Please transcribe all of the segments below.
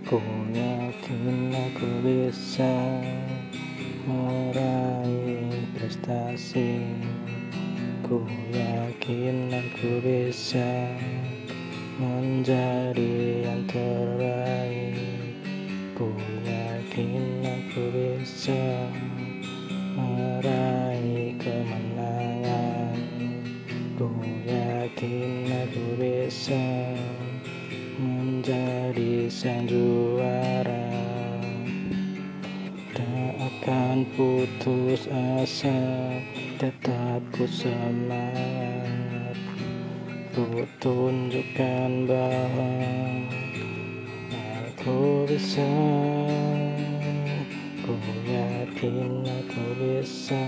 Ku yakin aku bisa meraih prestasi. Ku yakin aku bisa menjadi yang terbaik. Ku yakin aku bisa meraih kemenangan. Ku yakin aku bisa menjadi sang juara. Tak akan putus asa, tetap ku semangat. Ku tunjukkan bahwa aku bisa. Ku yakin aku bisa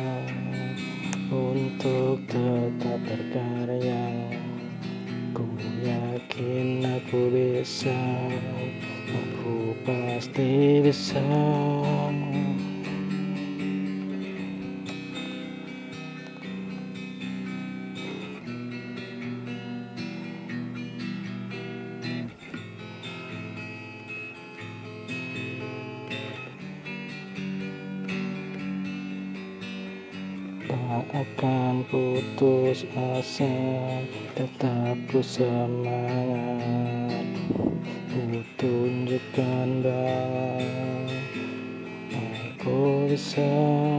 untuk tetap berkarya. Ku yakin aku bisa, aku pasti bisa. Tak akan putus asa, tetap ku semangat. Ku tunjukkan bahwa aku bisa.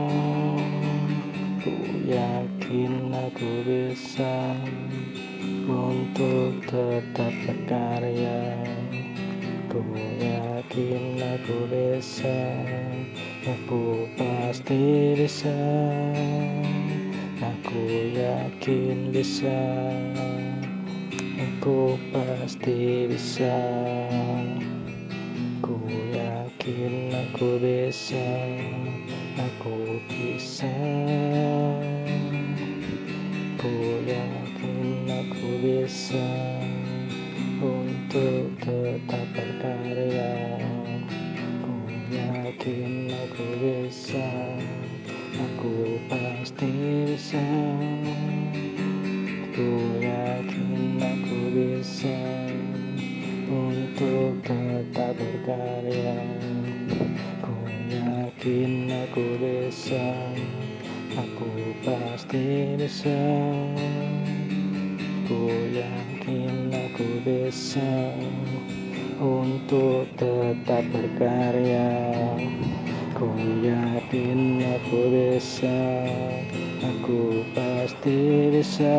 Ku yakin aku bisa untuk tetap berkarya. Ku yakin aku bisa, aku pasti bisa. Aku yakin bisa, aku pasti bisa. Ku yakin aku bisa, aku bisa. Ku yakin aku bisa untuk tetap berkarya. Ku yakin aku bisa, aku pasti bisa. Ku yakin aku bisa untuk tetap berkarya. Ku yakin aku bisa, aku pasti bisa. Ku yakin aku bisa untuk tetap berkarya. Ku yakin aku bisa, aku pasti bisa.